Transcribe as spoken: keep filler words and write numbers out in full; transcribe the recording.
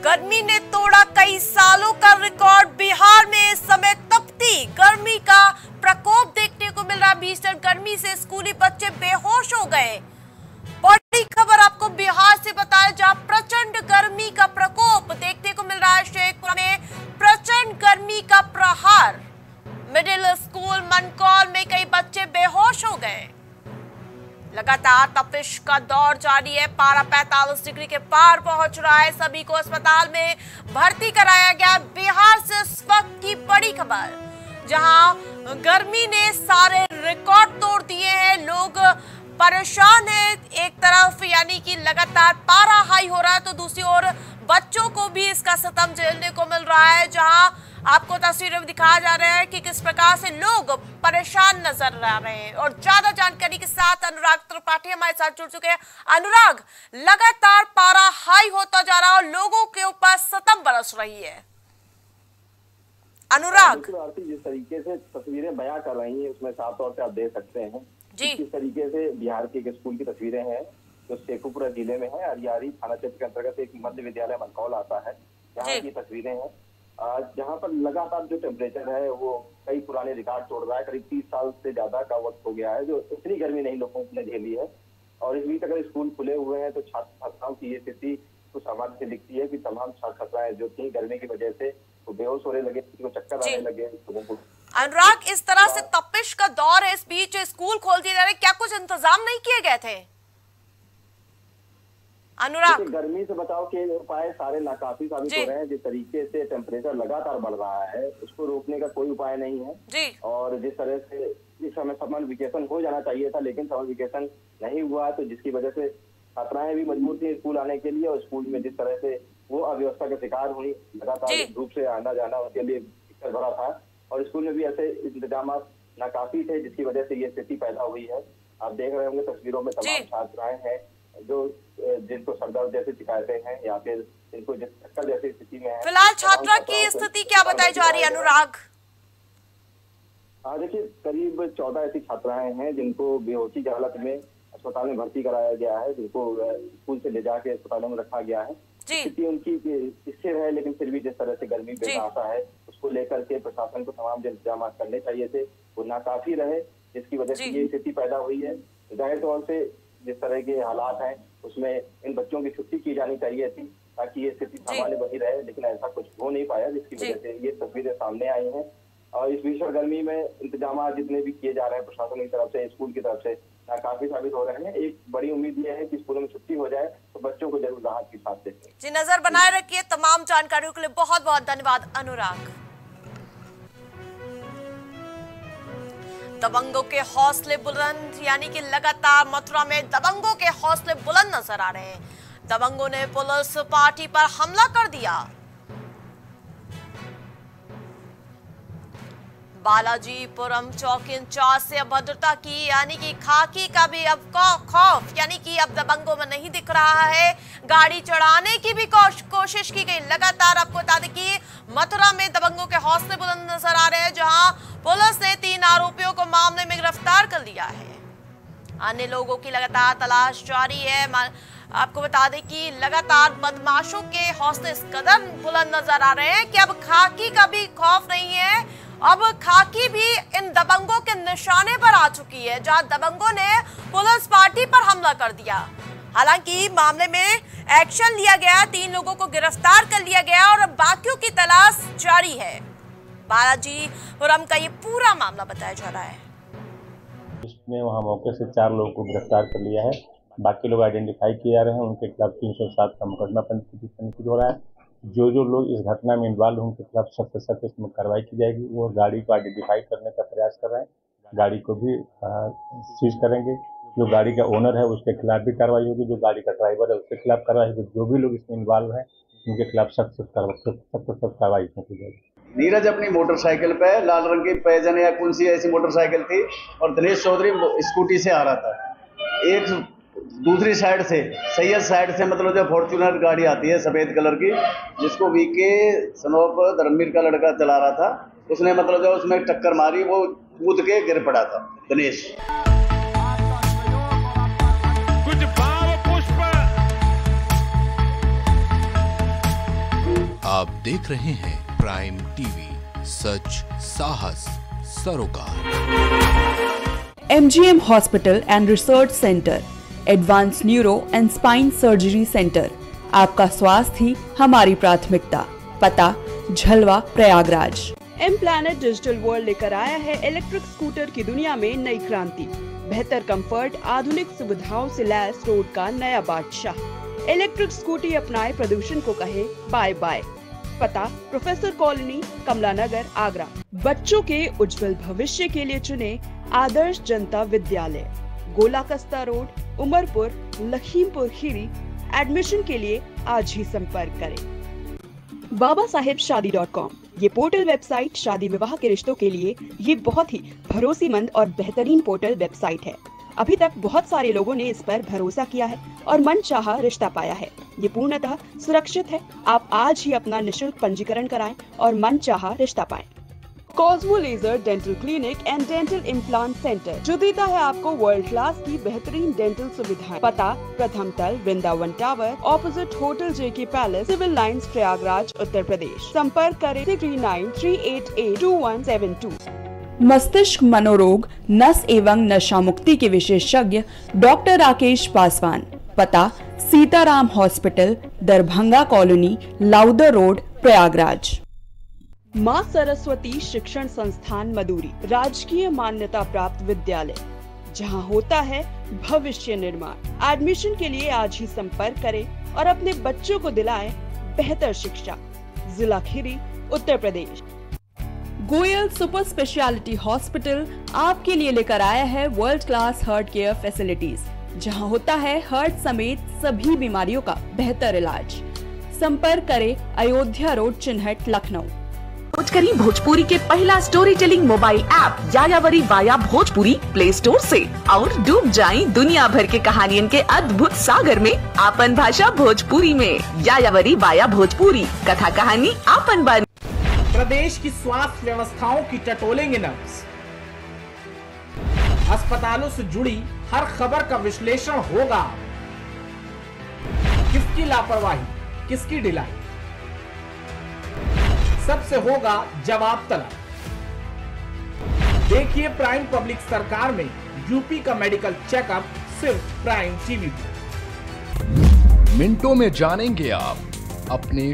गर्मी ने तोड़ा कई सालों का रिकॉर्ड। बिहार में इस समय तपती गर्मी का प्रकोप देखने को मिल रहा। भीषण गर्मी से स्कूली बच्चे बेहोश हो गए। बड़ी खबर आपको बिहार से बताया, जहां प्रचंड गर्मी का प्रकोप देखने को मिल रहा है। शेखपुरा में प्रचंड गर्मी का प्रहार। मिडिल स्कूल मनकौल में कई बच्चे बेहोश हो गए। लगातार तपिश का दौर जारी है। पारा पैंतालीस डिग्री के पार पहुंच रहा है। सभी को अस्पताल में भर्ती कराया गया। बिहार से इस वक्त की बड़ी खबर, जहां गर्मी ने सारे रिकॉर्ड तोड़ दिए हैं। लोग परेशान हैं। एक तरफ यानी कि लगातार पारा हाई हो रहा है, तो दूसरी ओर बच्चों को भी इसका सितम झेलने को मिल रहा है। जहां आपको तस्वीरों में दिखाया जा रहा है कि किस प्रकार से लोग परेशान नजर आ रहे हैं। और ज्यादा जानकारी के साथ अनुराग त्रिपाठी हमारे साथ जुड़ चुके हैं। अनुराग, लगातार पारा हाई होता जा रहा है और लोगों के ऊपर सितम बरस रही है। अनुराग, जिस तरीके से तस्वीरें बयां कर रही हैं उसमें साफ तौर से आप देख सकते हैं जी। किस तरीके से बिहार के एक स्कूल की तस्वीरें हैं जो शेखपुरा जिले में है। अरियारी थाना क्षेत्र के अंतर्गत एक मध्य विद्यालय मनकौल आता है, जहाँ की तस्वीरें हैं, जहाँ पर लगातार जो टेम्परेचर है वो कई पुराने रिकॉर्ड तोड़ रहा है। करीब तीस साल से ज्यादा का वक्त हो गया है जो इतनी गर्मी नहीं लोगों ने झेली है। और इस बीच अगर स्कूल खुले हुए हैं तो छात्र छात्राओं की ये स्थिति कुछ सामान्य से दिखती है कि तमाम छात्र छात्राएं जो थी गर्मी की वजह से वो बेहोश होने लगे, किसी को चक्कर आने लगे। लोगों को अनुराग, इस तरह से तपिश का दौर है, इस बीच स्कूल खोल दिए जा रहे, क्या कुछ इंतजाम नहीं किए गए थे? अनुराग, गर्मी से बचाव के उपाय सारे नाकाफी साबित हो रहे हैं। जिस तरीके से टेम्परेचर लगातार बढ़ रहा है उसको रोकने का कोई उपाय नहीं है जी। और जिस तरह से इस समय समर वेकेशन हो जाना चाहिए था, लेकिन समर वेकेशन नहीं हुआ, तो जिसकी वजह से छात्राएं भी मजबूर थी स्कूल आने के लिए। और स्कूल में जिस तरह से वो अव्यवस्था का शिकार हुई, लगातार धूप से आना जाना उनके लिए दिक्कत भरा था। और स्कूल में भी ऐसे इंतजाम नाकाफी थे, जिसकी वजह से ये स्थिति पैदा हुई है। आप देख रहे होंगे तस्वीरों में तमाम छात्राएं हैं जो जिनको सरदर्द जैसी शिकायतें हैं या फिर जिनको चक्कर जैसी स्थिति में है। फिलहाल छात्रा की स्थिति क्या बताई जा रही है अनुराग? हाँ देखिए, करीब चौदह ऐसी छात्राएं हैं जिनको बेहोशी की हालत में अस्पताल में भर्ती कराया गया है, जिनको स्कूल से ले जाके अस्पतालों में रखा गया है। स्थिति उनकी स्थिर है, लेकिन फिर भी जिस तरह से गर्मी बेतहाशा है उसको लेकर के प्रशासन को तमाम जो इंतजाम करने चाहिए थे वो नाकाफी रहे, जिसकी वजह से ये स्थिति पैदा हुई है। जाहिर तौर से जिस तरह के हालात हैं उसमें इन बच्चों की छुट्टी की जानी चाहिए थी ताकि ये स्थिति सामान्य बनी रहे, लेकिन ऐसा कुछ हो नहीं पाया, जिसकी वजह से ये तस्वीरें सामने आई हैं। और इस भीषण गर्मी में इंतजाम जितने भी किए जा रहे हैं प्रशासन की तरफ से, स्कूल की तरफ से, काफी साबित हो रहे हैं। एक बड़ी उम्मीद यह है कि स्कूलों में छुट्टी हो जाए तो बच्चों को जरूर राहत की सांस दें। जी, नजर बनाए रखिए। तमाम जानकारियों के लिए बहुत बहुत धन्यवाद अनुराग। दबंगों के हौसले बुलंद, यानी कि लगातार मथुरा में दबंगों के हौसले बुलंद नजर आ रहे हैं। दबंगों ने पुलिस पार्टी पर हमला कर दिया। बालाजीपुरम चौक इंचार्ज से अभद्रता की, यानी कि खाकी का भी अब खौफ, यानी कि अब दबंगों में नहीं दिख रहा है। गाड़ी चढ़ाने की भी कोशिश की गई। लगातार आपको बता दें कि मथुरा में दबंगों के हौसले बुलंद नजर आ रहे हैं, जहां पुलिस ने तीन आरोपियों को मामले में गिरफ्तार कर लिया है। अन्य लोगों की लगातार तलाश जारी है। आपको बता दें कि लगातार बदमाशों के हौसले इस कदर बुलंद नजर आ रहे हैं कि अब खाकी का भी खौफ नहीं है। अब खाकी भी इन दबंगों के निशाने पर आ चुकी है, जहां दबंगों ने पुलिस पार्टी पर हमला कर दिया। हालांकि मामले में एक्शन लिया गया, तीन लोगों को गिरफ्तार कर लिया गया और बाकियों की तलाश जारी है। बालाजीपुरम का ये पूरा मामला बताया जा रहा है। उसने वहां मौके से चार लोगों को गिरफ्तार कर लिया है। बाकी लोग आइडेंटिफाई किए जा रहे हैं। उनके खिलाफ तीन सौ सात का मुकदमा पंजीकृत हो रहा है। जो जो लोग इस घटना में इन्वॉल्व हैं उनके खिलाफ सख्त सख्त इसमें कार्रवाई की जाएगी। वो गाड़ी को आइडेंटिफाई करने का प्रयास कर रहे हैं, गाड़ी को भी सीज करेंगे। जो गाड़ी का ओनर है उसके खिलाफ भी कार्रवाई होगी, जो गाड़ी का ड्राइवर है उसके खिलाफ कार्रवाई होगी। जो भी लोग इसमें इन्वॉल्व हैं उनके खिलाफ सख्त सख्त सख्त कार्रवाई की जाएगी। नीरज अपनी मोटरसाइकिल पे लाल रंग की पैजन या कौन सी ऐसी मोटरसाइकिल थी और दिनेश चौधरी स्कूटी से आ रहा था। एक दूसरी साइड से सैयद साइड से मतलब जो फॉर्च्यूनर गाड़ी आती है सफेद कलर की, जिसको वीके सनोप धर्मवीर का लड़का चला रहा था, उसने मतलब जो उसमें टक्कर मारी, वो कूद के गिर पड़ा था दिनेश। कुछ भाव पुष्प देख रहे हैं प्राइम टीवी, सच साहस सरोकार। MGM hospital and research centre, advance neuro and spine surgery centre. आपका स्वास्थ्य ही हमारी प्राथमिकता। पता Jhalwa Prayagraj. M planet digital world लेकर आया है इलेक्ट्रिक स्कूटर की दुनिया में नई क्रांति। बेहतर कंफर्ट, आधुनिक सुविधाओं से लैस रोड का नया बादशाह। इलेक्ट्रिक स्कूटी अपनाए, प्रदूषण को कहे बाय बाय। पता प्रोफेसर कॉलोनी, कमला नगर, आगरा। बच्चों के उज्जवल भविष्य के लिए चुने आदर्श जनता विद्यालय, गोला कस्ता रोड, उमरपुर, लखीमपुर खीरी। एडमिशन के लिए आज ही संपर्क करें। बाबा साहेब शादी डॉट कॉम, ये पोर्टल वेबसाइट शादी विवाह के रिश्तों के लिए ये बहुत ही भरोसेमंद और बेहतरीन पोर्टल वेबसाइट है। अभी तक बहुत सारे लोगों ने इस पर भरोसा किया है और मनचाहा रिश्ता पाया है। ये पूर्णतः सुरक्षित है। आप आज ही अपना निशुल्क पंजीकरण कराएं और मनचाहा रिश्ता पाएं। Cosmo laser dental clinic and dental implant centre, जो देता है आपको वर्ल्ड क्लास की बेहतरीन डेंटल सुविधाएं। पता प्रथम तल, Vrindavan tower, opposite hotel JK palace, civil lines, Prayagraj, Uttar Pradesh. संपर्क करें three nine three eight eight two one seven two. मस्तिष्क मनोरोग, नस एवं नशा मुक्ति के विशेषज्ञ डॉक्टर राकेश पासवान। पता Sitaram hospital, Darbhanga colony, Lowther road, Prayagraj. माँ सरस्वती शिक्षण संस्थान मदुरी, राजकीय मान्यता प्राप्त विद्यालय, जहां होता है भविष्य निर्माण। एडमिशन के लिए आज ही संपर्क करें और अपने बच्चों को दिलाएं बेहतर शिक्षा। जिला Kheri, Uttar Pradesh. Goyal super speciality hospital आपके लिए लेकर आया है world class heart care facilities, जहां होता है हार्ट समेत सभी बीमारियों का बेहतर इलाज। संपर्क करें अयोध्या रोड, चिन्हट, लखनऊ। खोज करी भोजपुरी के पहला story telling mobile app Yayavari via Bhojpuri play store से और डूब जाएं दुनिया भर के कहानियन के अद्भुत सागर में आपन भाषा भोजपुरी में। यायावरी वाया भोजपुरी, कथा कहानी आपन बानी। प्रदेश की स्वास्थ्य व्यवस्थाओं की टटोलेंगे नब्ज। अस्पतालों से जुड़ी हर खबर का विश्लेषण होगा। किसकी लापरवाही, किसकी ढिलाई, सबसे होगा जवाब तलब। देखिए प्राइम पब्लिक सरकार में यूपी का मेडिकल चेकअप सिर्फ प्राइम टीवी पर। मिनटों में जानेंगे आप अपने